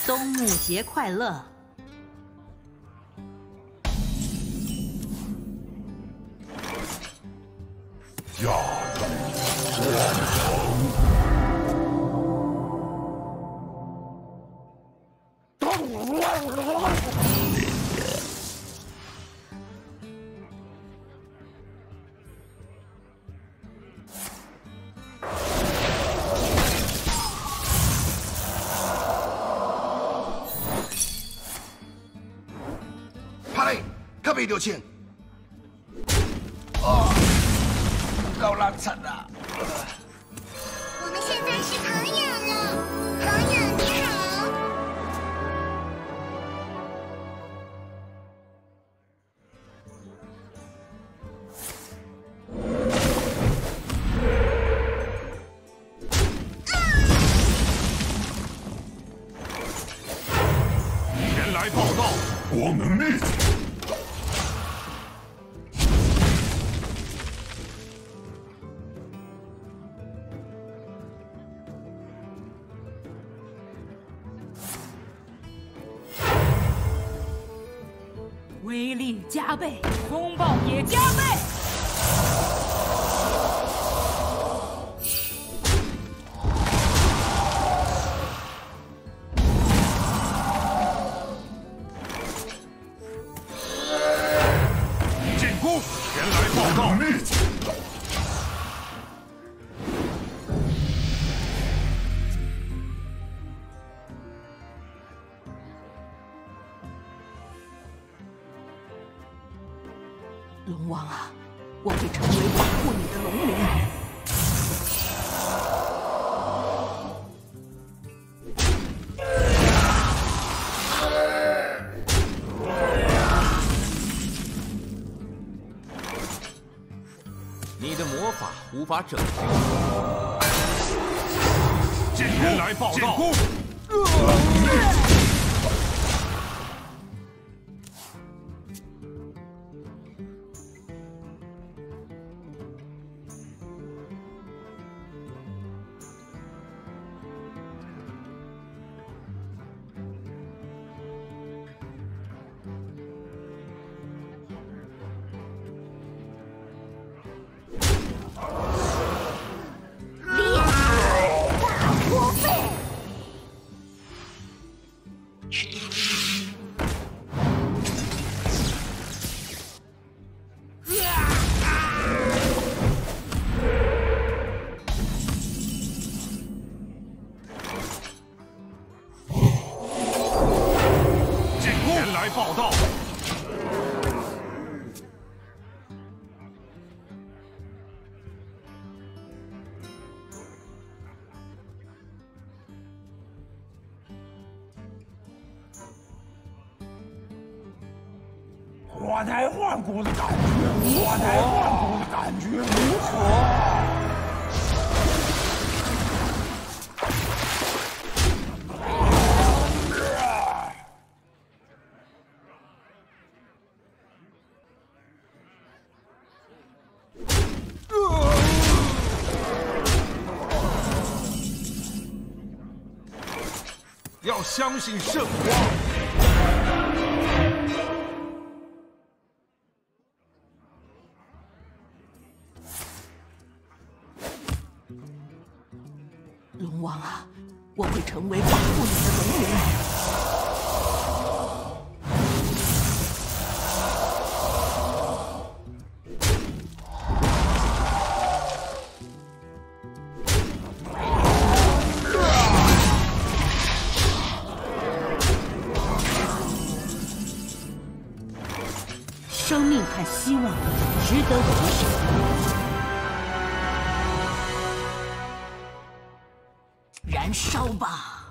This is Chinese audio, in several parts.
冬木节快乐！ 驾驭帕雷，可别留情！哦，够烂惨了！ 我们现在是朋友了，朋友你好。 前来报道，光能力。 威力加倍，风暴也加倍。 进攻，前来报道。 龙王啊，我会成为保护你的龙灵。 你的魔法无法拯救。 前来报道。 报道。 脱胎换骨的感觉，脱胎换骨的感觉如何？ 要相信圣光。 龙王啊，我会成为保护你的龙灵。 生命和希望值得我们守护。燃烧吧！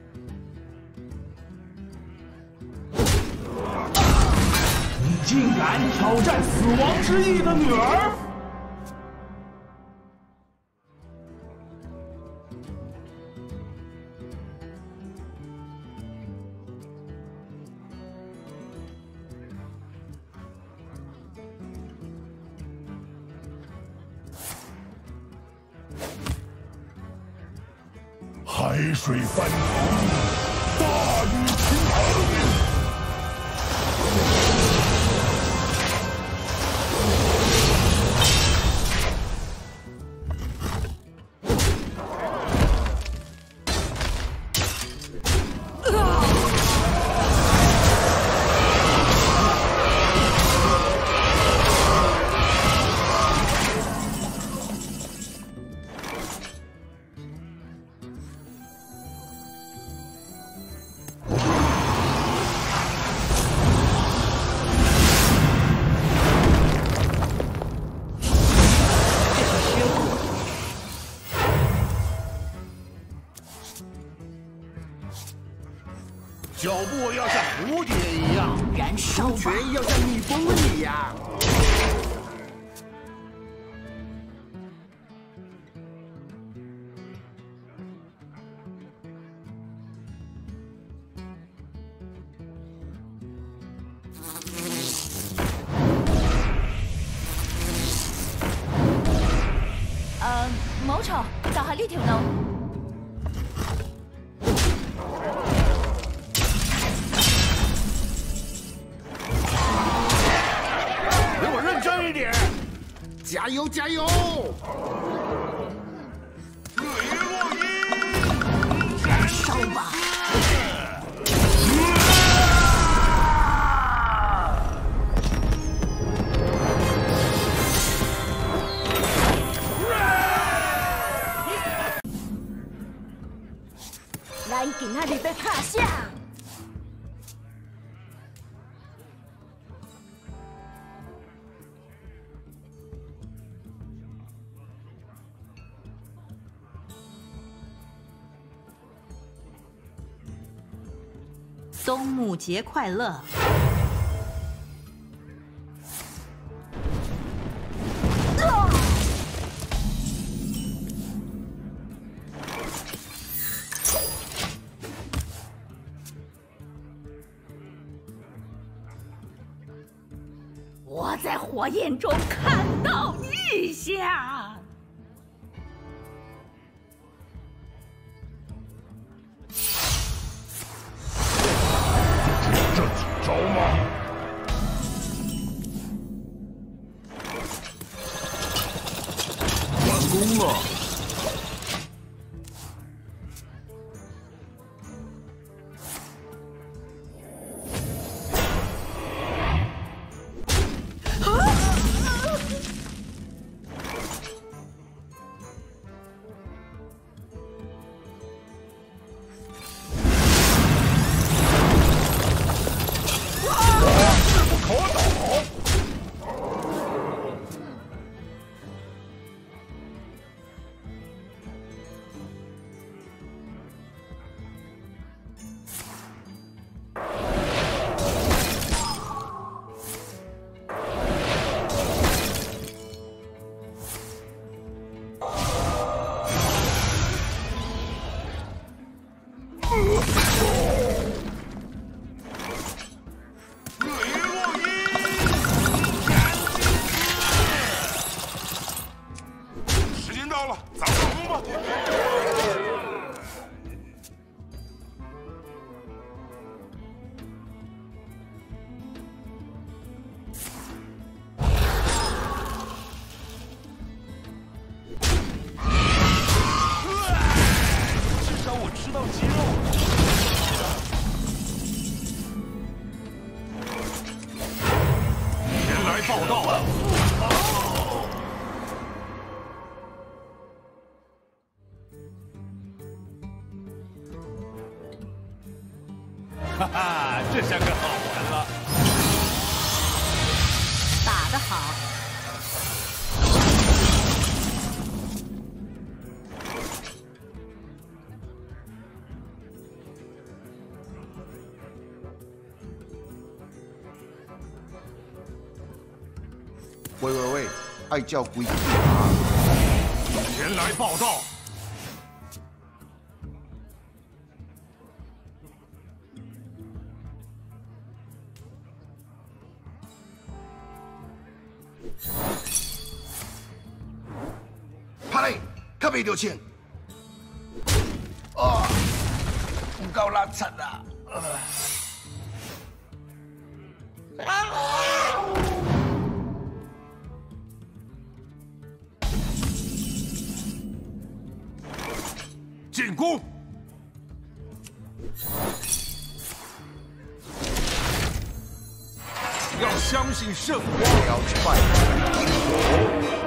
你竟敢挑战死亡之翼的女儿！ 海水翻腾，大像蝴蝶一样， 燃烧吧！ 拳要像蜜蜂一样。 冇錯，就係呢條路。 给我认真一点！ 加油，加油！ 燃烧吧！咱今仔日要拍啥？ 冬木节快乐！ 我在火焰中看到异象。 这几招吗？完工了。 哈哈，这下可好玩了。 打得好。 喂，爱叫规矩啊！ 前来报道。 拍，可袂着枪。哦，唔够垃圾啊！ 进攻！要相信圣光。 要去拜金佛。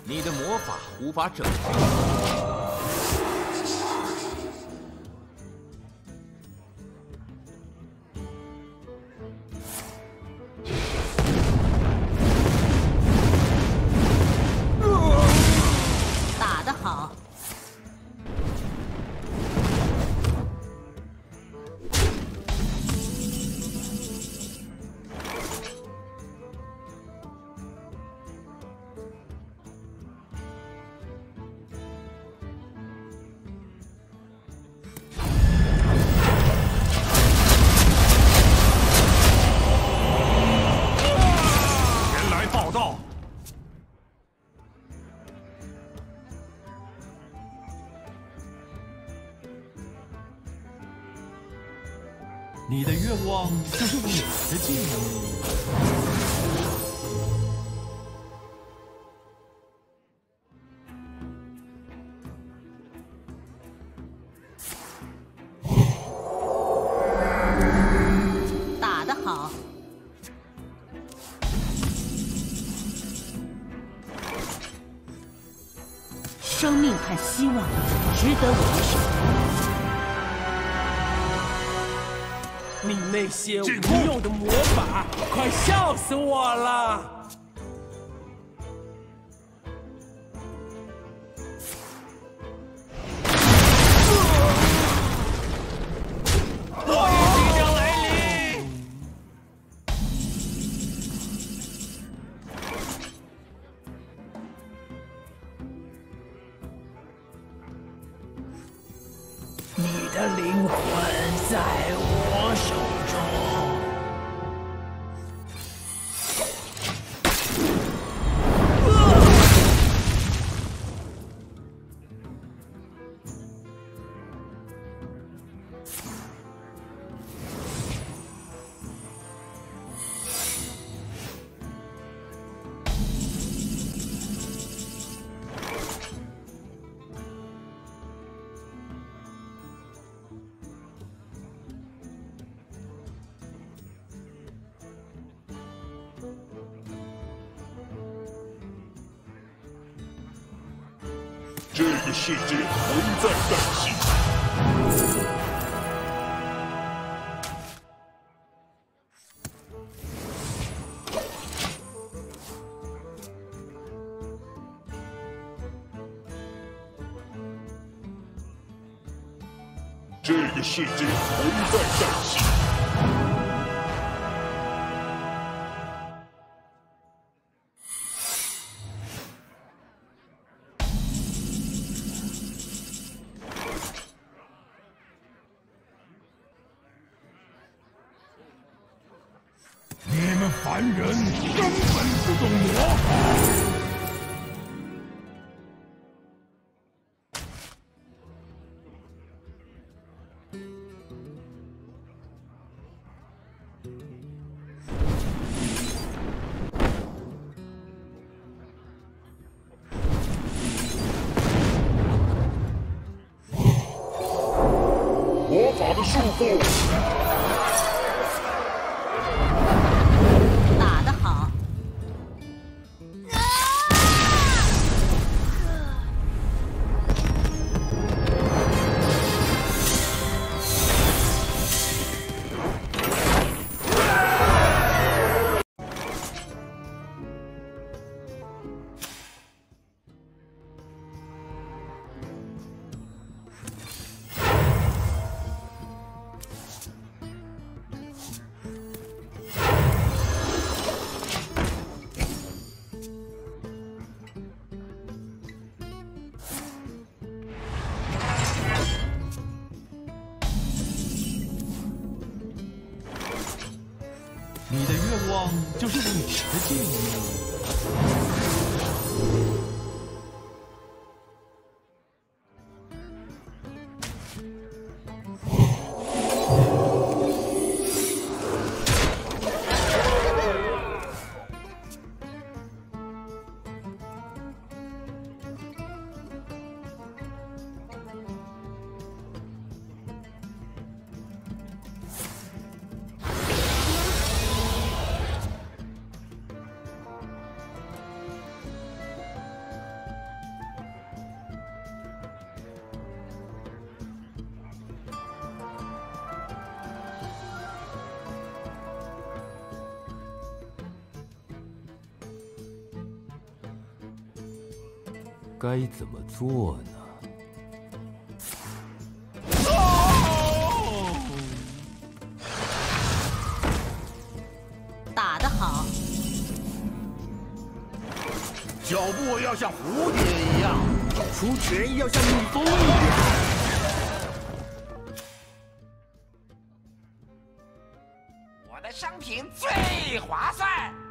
你的魔法无法拯救你。 打得好！ 前来报道。 你的愿望就是我的建议。 打得好！ 生命和希望值得我的守护。 你那些进攻无用的魔法，快笑死我了！落叶即将来临。 你的灵魂在我手中。 这个世界危在旦夕。这个世界危在旦夕。 你们凡人根本不懂魔法。 魔法的束缚。 打得好！ 你的愿望就是我的建议。 该怎么做呢？ 打得好！ 脚步要像蝴蝶一样， 出拳要像蜜蜂一样。 我的商品最划算。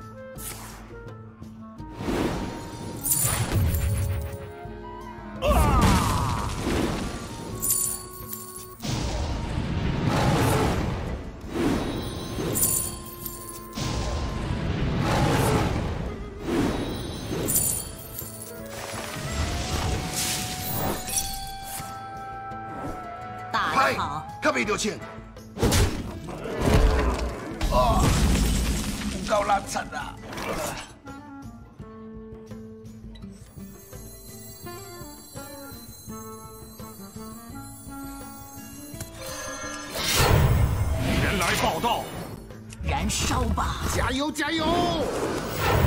打得好！ 可未掉钱。 唔夠垃圾啊！ 前来报道。 燃烧吧！ 加油加油！